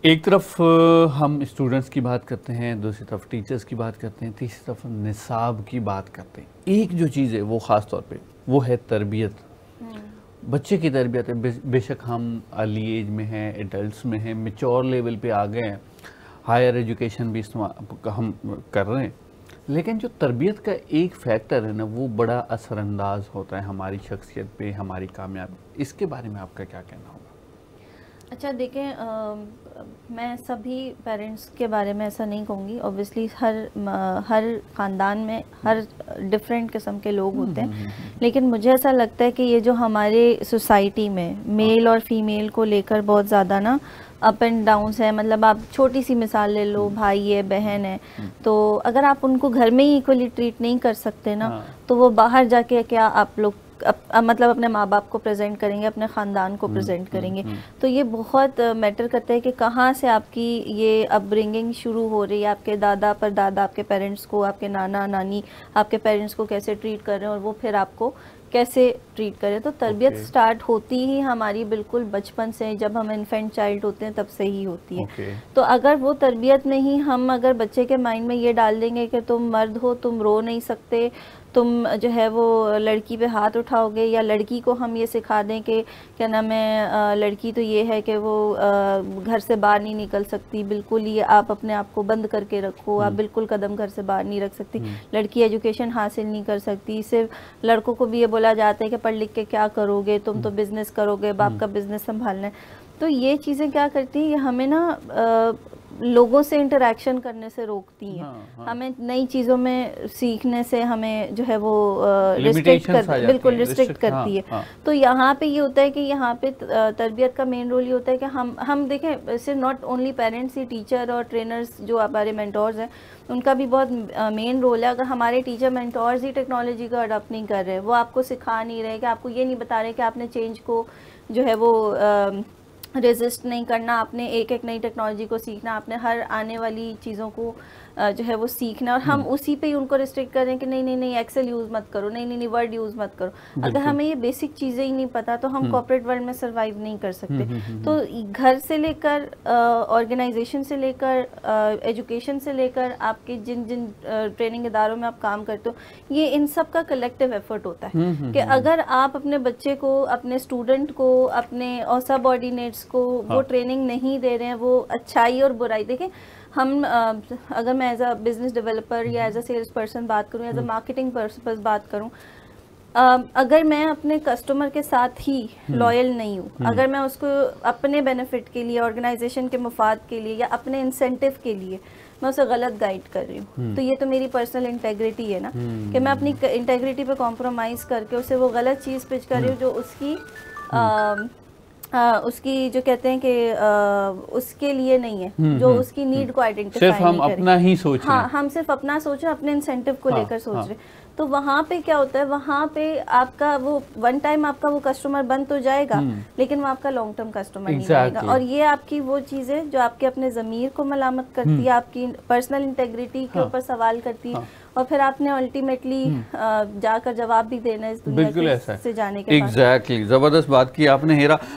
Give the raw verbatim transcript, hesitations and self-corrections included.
एक तरफ अ, हम स्टूडेंट्स की बात करते हैं, दूसरी तरफ टीचर्स की बात करते हैं, तीसरी तरफ हम निसाब की बात करते हैं। एक जो चीज़ है वो ख़ास तौर पे वो है तरबियत। बच्चे की तरबियत है। बे, बेशक हम अर्ली एज में हैं, एडल्ट्स में हैं, मेच्योर लेवल पे आ गए हैं, हायर एजुकेशन भी इस्तेमाल हम कर रहे हैं, लेकिन जो तरबियत का एक फैक्टर है ना वो बड़ा असरअंदाज होता है हमारी शख्सियत पे, हमारी कामयाबी। इसके बारे में आपका क्या कहना होगा? अच्छा देखें, मैं सभी पेरेंट्स के बारे में ऐसा नहीं कहूँगी। ऑब्वियसली हर म, हर ख़ानदान में हर डिफरेंट किस्म के लोग होते हैं, लेकिन मुझे ऐसा लगता है कि ये जो हमारे सोसाइटी में मेल और फीमेल को लेकर बहुत ज़्यादा ना अप एंड डाउन्स है। मतलब आप छोटी सी मिसाल ले लो, भाई है, बहन है, तो अगर आप उनको घर में ही इक्वली ट्रीट नहीं कर सकते ना, तो वो बाहर जाके क्या आप लोग अप, मतलब अपने माँ बाप को प्रेजेंट करेंगे, अपने ख़ानदान को प्रेजेंट करेंगे। तो ये बहुत मैटर करता है कि कहाँ से आपकी ये अपब्रिंगिंग शुरू हो रही है, आपके दादा पर दादा आपके पेरेंट्स को, आपके नाना नानी आपके पेरेंट्स को कैसे ट्रीट कर रहे हैं और वो फिर आपको कैसे ट्रीट करें। तो तरबियत okay. स्टार्ट होती ही हमारी बिल्कुल बचपन से, जब हम इन्फेंट चाइल्ड होते हैं तब से ही होती है। okay. तो अगर वो तरबियत नहीं, हम अगर बच्चे के माइंड में ये डाल देंगे कि तुम मर्द हो, तुम रो नहीं सकते, तुम जो है वो लड़की पे हाथ उठाओगे, या लड़की को हम ये सिखा दें कि क्या नाम है, लड़की तो ये है कि वो घर से बाहर नहीं निकल सकती, बिल्कुल ये आप अपने आप को बंद करके रखो, आप बिल्कुल कदम घर से बाहर नहीं रख सकती, लड़की एजुकेशन हासिल नहीं कर सकती। सिर्फ लड़कों को भी ये बोला जाता है कि पढ़ लिख के क्या करोगे, तुम तो बिज़नेस करोगे, बाप का बिज़नेस संभालना है। तो ये चीज़ें क्या करती हैं, ये हमें ना आ, लोगों से इंटरेक्शन करने से रोकती हैं। हाँ, हाँ। हमें नई चीज़ों में सीखने से हमें जो है वो रिस्ट्रिक्ट कर बिल्कुल रिस्ट्रिक्ट करती है। हाँ, हाँ। तो यहाँ पे ये होता है कि यहाँ पे तरबियत का मेन रोल ये होता है कि हम हम देखें, सिर्फ नॉट ओनली पेरेंट्स ही, टीचर और ट्रेनर्स जो हमारे मेंटोर्स हैं उनका भी बहुत मेन रोल है। अगर हमारे टीचर मेंटोर्स ही टेक्नोलॉजी को अडॉप्ट नहीं कर रहे, वो आपको सिखा नहीं रहे, कि आपको ये नहीं बता रहे कि आपने चेंज को जो है वो आ, रेजिस्ट नहीं करना, आपने एक एक नई टेक्नोलॉजी को सीखना, आपने हर आने वाली चीज़ों को जो है वो सीखना, और हम उसी पे ही उनको रिस्ट्रिक्ट कर रहे हैं कि नहीं नहीं नहीं एक्सेल यूज़ मत करो, नहीं नहीं नहीं वर्ड यूज़ मत करो। अगर हमें ये बेसिक चीज़ें ही नहीं पता तो हम कॉर्पोरेट वर्ल्ड में सर्वाइव नहीं कर सकते। तो घर से लेकर, ऑर्गेनाइजेशन से लेकर, एजुकेशन से लेकर, आपके जिन जिन ट्रेनिंग इदारों में आप काम करते हो, ये इन सब का कलेक्टिव एफर्ट होता है कि अगर आप अपने बच्चे को, अपने स्टूडेंट को, अपने और सबऑर्डिनेट्स को वो ट्रेनिंग नहीं दे रहे हैं, वो अच्छाई और बुराई देखें। हम अगर मैं एज अ बिजनेस डेवलपर या एज अ सेल्स पर्सन बात करूं, एज अ मार्केटिंग पर्पस बात करूं, अगर मैं अपने कस्टमर के साथ ही लॉयल नहीं हूँ, अगर मैं उसको अपने बेनिफिट के लिए, ऑर्गेनाइजेशन के मुफाद के लिए या अपने इंसेंटिव के लिए मैं उसे गलत गाइड कर रही हूँ, तो ये तो मेरी पर्सनल इंटेग्रिटी है ना, कि मैं अपनी इंटेग्रिटी पे कॉम्प्रोमाइज़ करके उसे वो गलत चीज़ पिच कर रही हूँ जो उसकी आ, आ, उसकी जो कहते हैं कि आ, उसके लिए नहीं है, जो उसकी नीड को आइडेंटिफाई नहीं हम अपना ही सोच रहे हैं। हाँ, हम सिर्फ अपना सोच रहे हैं, अपने इंसेंटिव को हाँ, लेकर सोच हाँ। रहे हैं। तो वहाँ पे क्या होता है, वहाँ पे आपका वो वन टाइम आपका वो कस्टमर बन तो जाएगा, लेकिन वो आपका लॉन्ग टर्म कस्टमर नहीं बनेगा। और ये आपकी वो चीज़ है जो आपके अपने ज़मीर को मलामत करती है, आपकी पर्सनल इंटेग्रिटी के ऊपर सवाल करती है, और फिर आपने अल्टीमेटली जाकर जवाब भी देना है इस दुनिया से जाने के बाद। एग्जैक्टली, जबरदस्त बात की आपने हेरा।